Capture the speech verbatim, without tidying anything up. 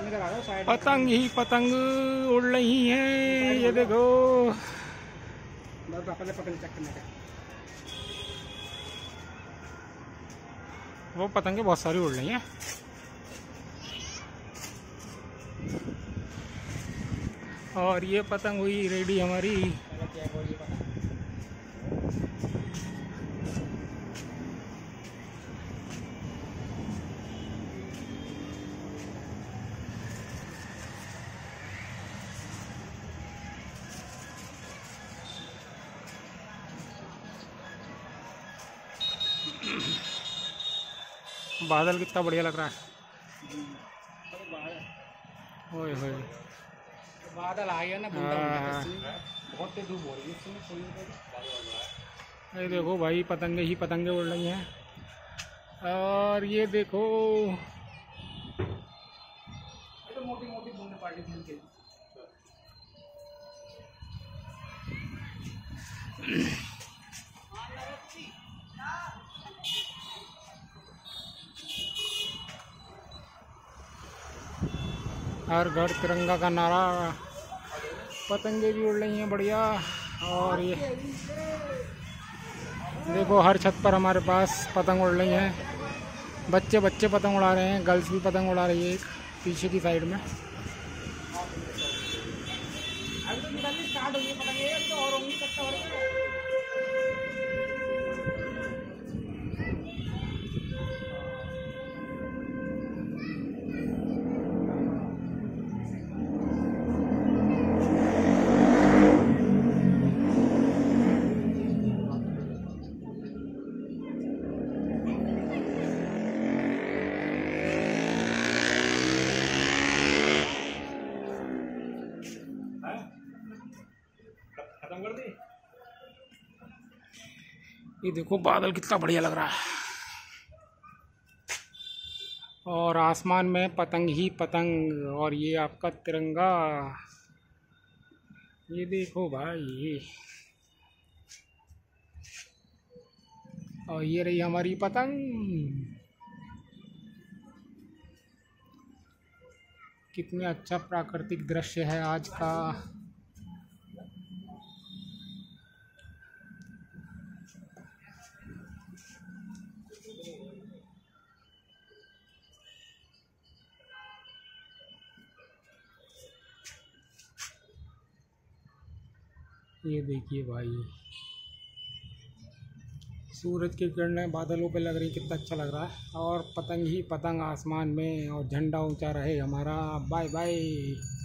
पतंग ही पतंग उड़ रही हैं, ये देखो। वो पतंगे बहुत सारी उड़ रही हैं। और ये पतंग हुई रेडी हमारी। बादल कितना बढ़िया लग रहा है। ओए होए, बादल आ गया ना, बहुत तेज धूप हो रही है। ये देखो भाई, पतंगे ही पतंगे उड़ रही हैं। और ये देखो, तो मोटी मोटी बूंदे पड़ रही थी। हर घर तिरंगा का नारा, पतंगे भी उड़ रही हैं बढ़िया। और ये देखो, हर छत पर हमारे पास पतंग उड़ रही हैं। बच्चे बच्चे पतंग उड़ा रहे हैं, गर्ल्स भी पतंग उड़ा रही है एक पीछे की साइड में। अभी तो निकलनी स्टार्ट हो गई पतंगे, अभी तो और होंगी कच्चा हो रहा है। खत्म कर दी। ये देखो, बादल कितना बढ़िया लग रहा है। और आसमान में पतंग ही पतंग, और ये आपका तिरंगा। ये देखो भाई, और ये रही हमारी पतंग। कितने अच्छा प्राकृतिक दृश्य है आज का। ये देखिए भाई, सूरज की किरणें बादलों पे लग रही, कितना अच्छा लग रहा है। और पतंग ही पतंग आसमान में, और झंडा ऊंचा रहे हमारा। Bye bye.